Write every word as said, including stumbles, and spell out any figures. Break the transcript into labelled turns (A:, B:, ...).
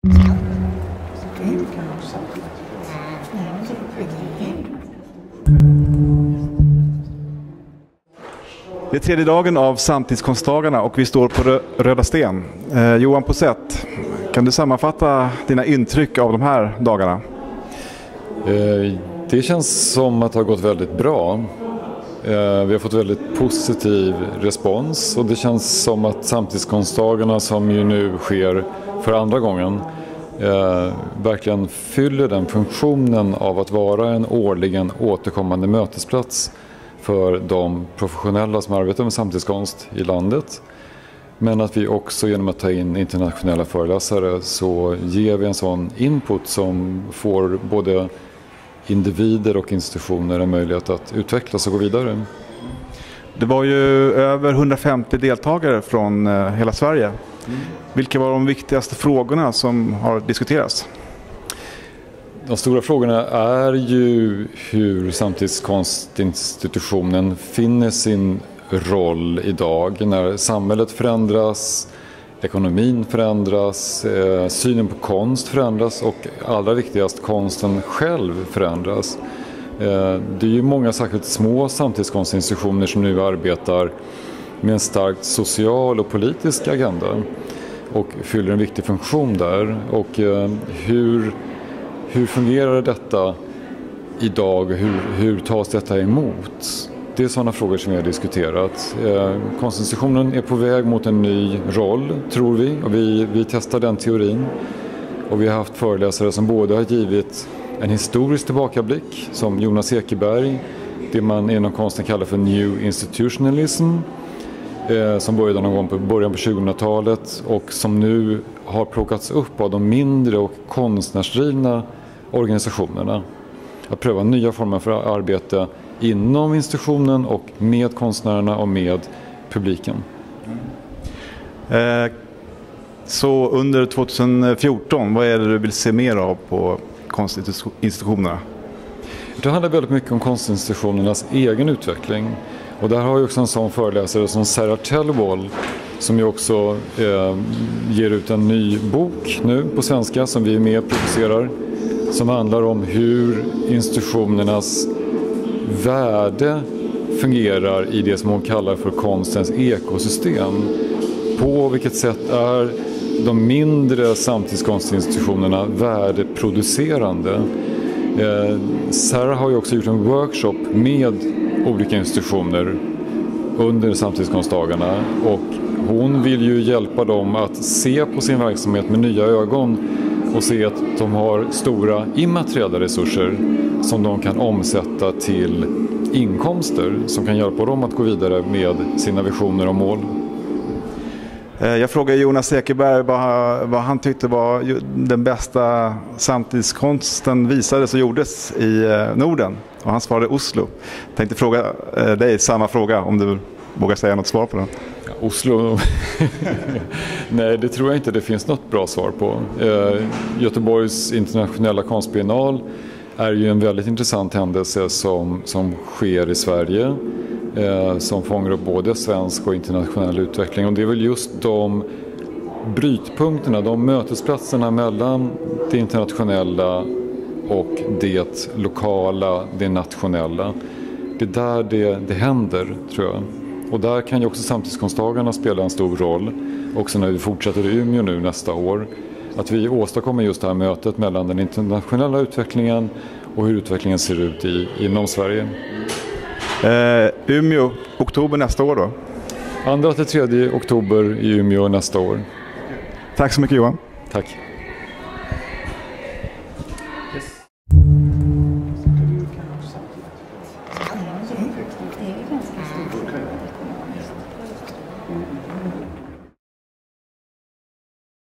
A: Det är tredje dagen av samtidskonstdagarna och vi står på Rö- Röda Sten. Eh, Johan Posett, kan du sammanfatta dina intryck av de här dagarna?
B: Eh, det känns som att det har gått väldigt bra. Eh, vi har fått väldigt positiv respons och det känns som att samtidskonstdagarna, som ju nu sker för andra gången, eh, verkligen fyller den funktionen av att vara en årligen återkommande mötesplats för de professionella som arbetar med samtidskonst i landet. Men att vi också genom att ta in internationella föreläsare så ger vi en sån input som får både individer och institutioner en möjlighet att utvecklas och gå vidare.
A: Det var ju över hundrafemtio deltagare från eh, hela Sverige. Mm. Vilka var de viktigaste frågorna som har diskuterats?
B: De stora frågorna är ju hur samtidskonstinstitutionen finner sin roll idag när samhället förändras, ekonomin förändras, eh, synen på konst förändras och allra viktigast konsten själv förändras. Eh, det är ju många särskilt små samtidskonstinstitutioner som nu arbetar med en starkt social och politisk agenda och fyller en viktig funktion där. Och eh, hur Hur fungerar detta idag? Hur, hur tas detta emot? Det är sådana frågor som vi har diskuterat. Eh, Konstinstitutionen är på väg mot en ny roll, tror vi. Och vi, vi testar den teorin. Och vi har haft föreläsare som både har givit en historisk tillbakablick, som Jonas Ekeberg, det man inom konsten kallar för New Institutionalism, eh, som började någon gång på början på tjugohundratalet och som nu har plockats upp av de mindre och konstnärsdrivna organisationerna. Att pröva nya former för arbete inom institutionen och med konstnärerna och med publiken.
A: Eh, så under tjugohundrafjorton, vad är det du vill se mer av på konstinstitutionerna?
B: Det handlar väldigt mycket om konstinstitutionernas egen utveckling. Och där har ju också en sån föreläsare som Sarah Tellwall, som ju också eh, ger ut en ny bok nu på svenska som vi är med och producerar, som handlar om hur institutionernas värde fungerar i det som hon kallar för konstens ekosystem. På vilket sätt är de mindre samtidskonstinstitutionerna värdeproducerande? Eh, Sarah har ju också gjort en workshop med olika institutioner under samtidskonstdagarna och hon vill ju hjälpa dem att se på sin verksamhet med nya ögon och se att de har stora immateriella resurser som de kan omsätta till inkomster som kan hjälpa dem att gå vidare med sina visioner och mål.
A: Jag frågade Jonas Ekeberg vad, vad han tyckte var den bästa samtidskonsten visades och gjordes i Norden. Och han svarade Oslo. Jag tänkte fråga dig samma fråga om du vågar säga något svar på den.
B: Ja, Oslo? Nej, det tror jag inte det finns något bra svar på. Eh, Göteborgs internationella konstbiennal är ju en väldigt intressant händelse som, som sker i Sverige. Eh, som fångar upp både svensk och internationell utveckling. Och det är väl just de brytpunkterna, de mötesplatserna mellan det internationella och det lokala, det nationella. Det är där det, det händer, tror jag. Och där kan ju också samtidskonstdagarna spela en stor roll. Också när vi fortsätter i Umeå nu nästa år. Att vi åstadkommer just det här mötet mellan den internationella utvecklingen och hur utvecklingen ser ut i, inom Sverige.
A: Eh, Umeå, oktober nästa år då?
B: andra till tredje oktober i Umeå nästa år.
A: Tack så mycket Johan.
B: Tack.
C: Det är ganska stort.